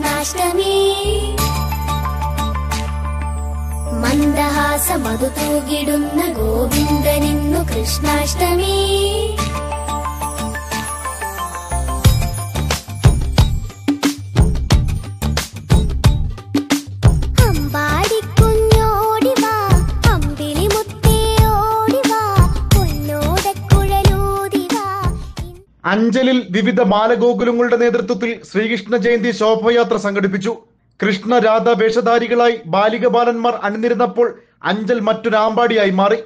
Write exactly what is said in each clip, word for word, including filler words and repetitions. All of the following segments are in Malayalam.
കൃഷ്ണാഷ്ടമി മന്ദഹാസ മധു തൂകിടുന്ന ഗോവിന്ദനിന്നു കൃഷ്ണാഷ്ടമി അഞ്ചലിൽ വിവിധ ബാലഗോകുലങ്ങളുടെ നേതൃത്വത്തിൽ ശ്രീകൃഷ്ണ ജയന്തി ശോഭയാത്ര സംഘടിപ്പിച്ചു. കൃഷ്ണ രാധ വേഷധാരികളായി ബാലിക ബാലന്മാർ അണിനിരുന്നപ്പോൾ അഞ്ചൽ മറ്റൊരു ആമ്പാടിയായി മാറി.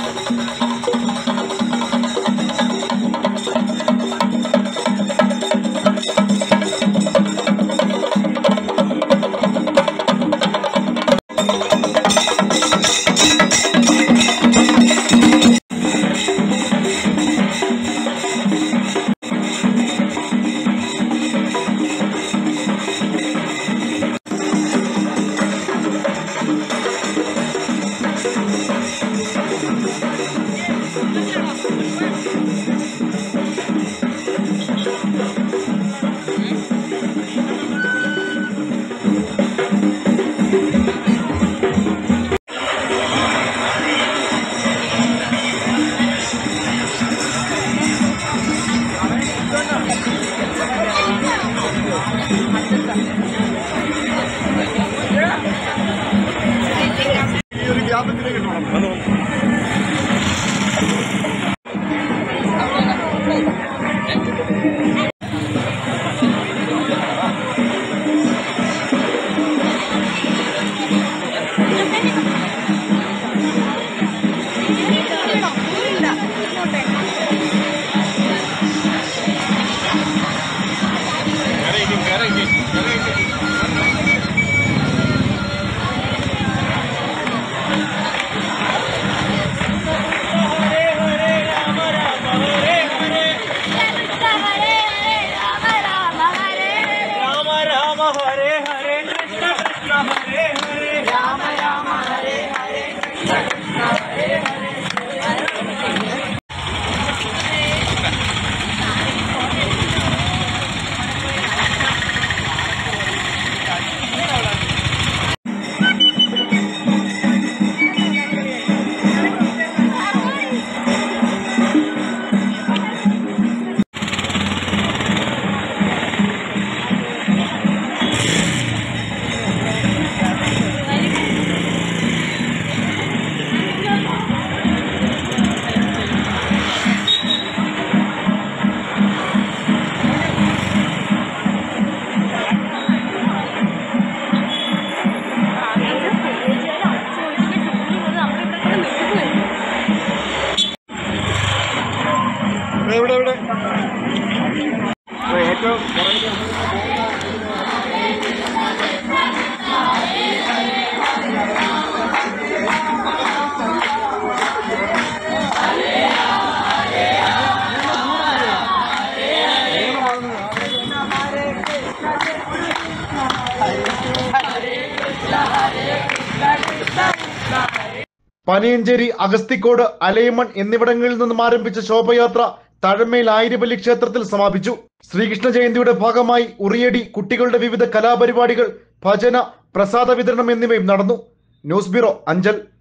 പനിയഞ്ചേരി, അഗസ്തിക്കോട്, അലൈമൺ എന്നിവിടങ്ങളിൽ നിന്നും ആരംഭിച്ച ശോഭയാത്ര തഴമേൽ ആയിരപ്പള്ളി ക്ഷേത്രത്തിൽ സമാപിച്ചു. ശ്രീകൃഷ്ണ ജയന്തിയുടെ ഭാഗമായി ഉറിയടി, കുട്ടികളുടെ വിവിധ കലാപരിപാടികൾ, ഭജന, പ്രസാദ വിതരണം എന്നിവയും നടന്നു. News bureau, Anchal.